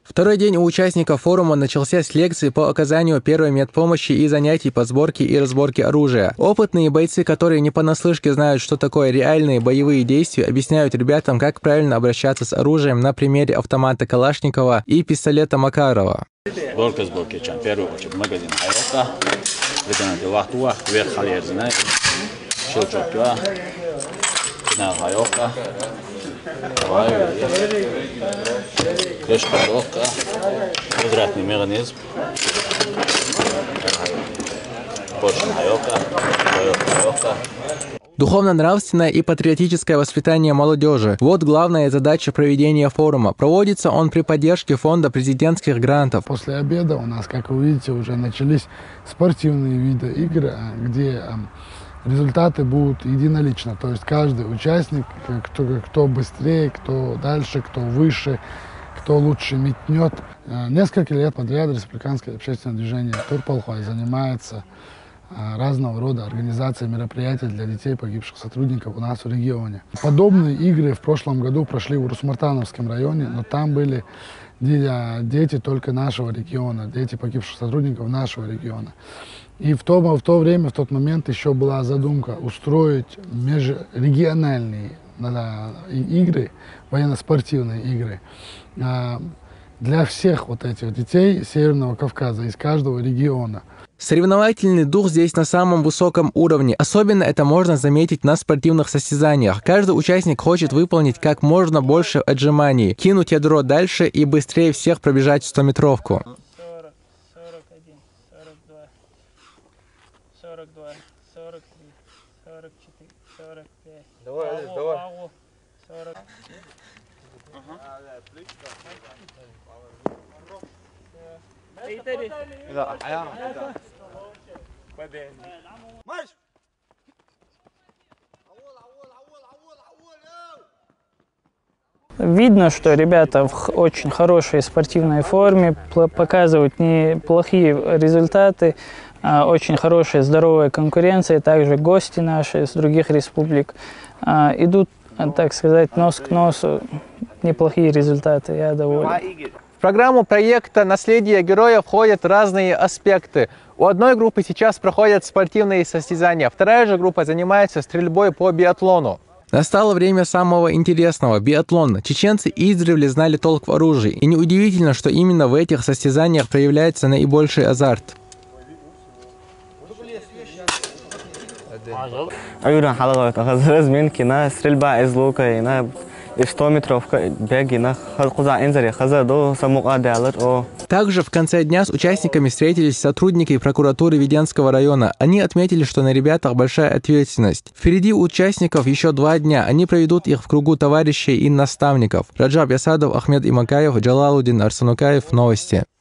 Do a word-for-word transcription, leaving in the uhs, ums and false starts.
Второй день у участников форума начался с лекции по оказанию первой медпомощи и занятий по сборке и разборке оружия. Опытные бойцы, которые не понаслышке знают, что такое реальные боевые действия, объясняют ребятам, как правильно обращаться с оружием на примере автомата Калашникова и пистолета Макарова. Сборка сборки, чем первый очередь магазин Хайока, выдержать вахтуа, вверх халерзина, щелчок-ка, финал Хайока. Есть подготовка, возвратный механизм, поршень Хайока, Хайока. Духовно-нравственное и патриотическое воспитание молодежи – вот главная задача проведения форума. Проводится он при поддержке фонда президентских грантов. После обеда у нас, как вы видите, уже начались спортивные виды игр, где результаты будут единолично. То есть каждый участник, кто, кто быстрее, кто дальше, кто выше, кто лучше метнет. Несколько лет подряд республиканское общественное движение Турпалхой занимается разного рода организации мероприятий для детей, погибших сотрудников у нас в регионе. Подобные игры в прошлом году прошли в Урус-Мартановском районе, но там были дети только нашего региона, дети погибших сотрудников нашего региона. И в то, в то время, в тот момент еще была задумка устроить межрегиональные игры, военно-спортивные игры для всех вот этих детей Северного Кавказа, из каждого региона. Соревновательный дух здесь на самом высоком уровне. Особенно это можно заметить на спортивных состязаниях. Каждый участник хочет выполнить как можно больше отжиманий, кинуть ядро дальше и быстрее всех пробежать стометровку. сорок, сорок один, сорок два, сорок два, сорок три, сорок четыре, сорок пять. Давай, ау, давай. Ау, сорок. Видно, что ребята в очень хорошей спортивной форме, показывают неплохие результаты, очень хорошая здоровая конкуренция, также гости наши с других республик идут, так сказать, нос к носу, неплохие результаты, я доволен. В программу проекта «Наследие героя» входят разные аспекты. У одной группы сейчас проходят спортивные состязания, вторая же группа занимается стрельбой по биатлону. Настало время самого интересного – биатлона. Чеченцы издревле знали толк в оружии, и неудивительно, что именно в этих состязаниях проявляется наибольший азарт. Также в конце дня с участниками встретились сотрудники прокуратуры Веденского района. Они отметили, что на ребятах большая ответственность. Впереди у участников еще два дня. Они проведут их в кругу товарищей и наставников. Раджаб Ясадов, Ахмед Имакаев, Джалалудин Арсанукаев. Новости.